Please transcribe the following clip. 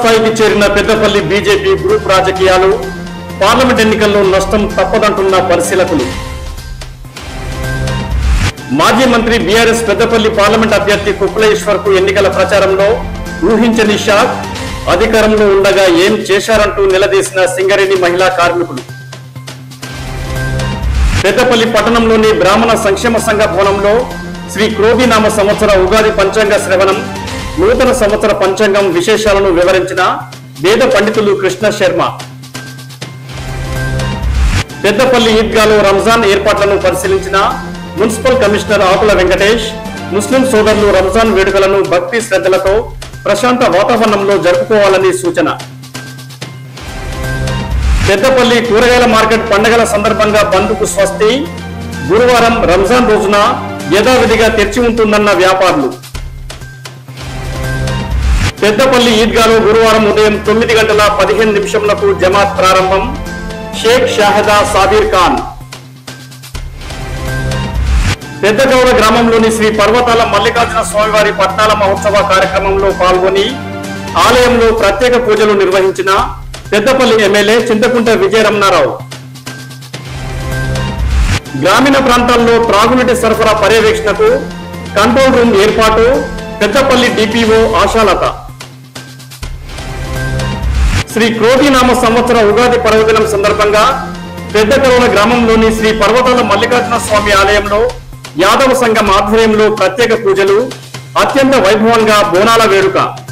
తారాస్థాయికి చేరిన Peddapalli BJP group రాజకీయాలు, పార్లమెంట్ ఎన్నికల్లో నష్టం తప్పదంటున్న పరిశీలకులు. మాజీ మంత్రి బీఆర్ఎస్ పెద్దపల్లి పార్లమెంట్ అభ్యర్థి కుప్పలేశ్వర్ కు ఎన్నికల ప్రచారంలో ఊహించని షాక్. అధికారంలో ఉండగా ఏం చేశారంటూ నిలదీసిన సింగరేణి మహిళా కార్మికులు. పెద్దపల్లి పట్టణంలోని బ్రాహ్మణ సంక్షేమ సంఘ భవనంలో శ్రీ క్రోధినామ సంవత్సర ఉగాది పంచాంగ శ్రవణం, నూతన సంవత్సర పంచాంగం విశేషాలను వివరించిన వేద పండితులు కృష్ణ శర్మ. పెద్దపల్లి ఈద్గాలో రంజాన్ ఏర్పాట్లను పరిశీలించిన municipal commissioner Akula Venkatesh. Muslim సోదరులు రంజాన్ వేడుకలను భక్తి శ్రద్ధలతో ప్రశాంత వాతావరణంలో జరుపుకోవాలని సూచన. పెద్దపల్లి కూరగాయల మార్కెట్ పండుగల సందర్భంగా బంద్కు స్వస్తి. గురువారం రంజాన్ రోజున యథావిధిగా తెరిచి ఉంటుందన్న వ్యాపారులు. పెద్దపల్లి ఈద్గాలో గురువారం ఉదయం 9:15 జమాత్ ప్రారంభం. షేక్ షాహదా సాబీర్ ఖాన్. పెద్దగౌడ గ్రామంలోని శ్రీ పర్వతాల మల్లికార్జున స్వామివారి పట్నాల మహోత్సవ కార్యక్రమంలో పాల్గొని ఆలయంలో ప్రత్యేక పూజలు నిర్వహించిన పెద్దపల్లి ఎమ్మెల్యే చింతకుంట విజయరమణారావు. గ్రామీణ ప్రాంతాల్లో త్రాగునీటి సరఫరా పర్యవేక్షణకు కంట్రోల్ రూమ్ ఏర్పాటు. పెద్దపల్లి డిపిఓ ఆశాలత. శ్రీ క్రోధినామ సంవత్సర ఉగాది పర్వదినం సందర్భంగా పెద్దకరోల గ్రామంలోని శ్రీ పర్వతాల మల్లికార్జున స్వామి ఆలయంలో యాదవ సంఘం ఆధ్వర్యంలో ప్రత్యేక పూజలు, అత్యంత వైభవంగా బోనాల వేడుక.